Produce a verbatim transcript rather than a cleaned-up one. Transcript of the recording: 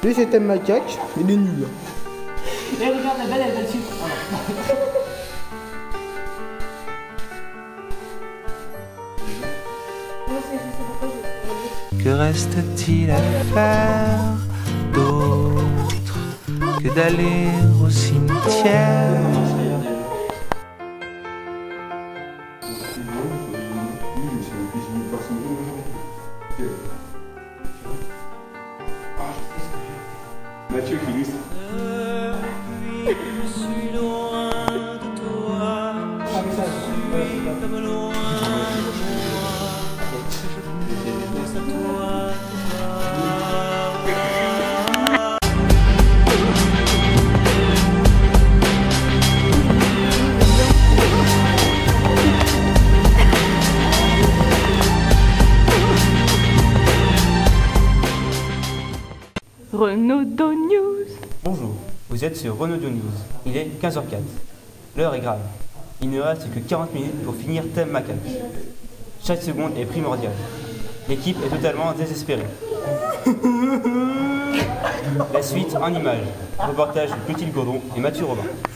Lui c'était un macaque, il est nul. Et regarde la belle, elle va dessus. Que reste-t-il à faire d'autre que d'aller au cimetière? Mathieu qui illustre. Je suis loin de toi, je suis comme loin de moi, je pense à toi, Renaudot News. Bonjour, vous êtes sur Renaudot News. Il est quinze heures quatre. L'heure est grave. Il ne reste que quarante minutes pour finir Thème Macaque. Chaque seconde est primordiale. L'équipe est totalement désespérée. La suite en images. Reportage de Clotilde Gourdon et Mathieu Robin.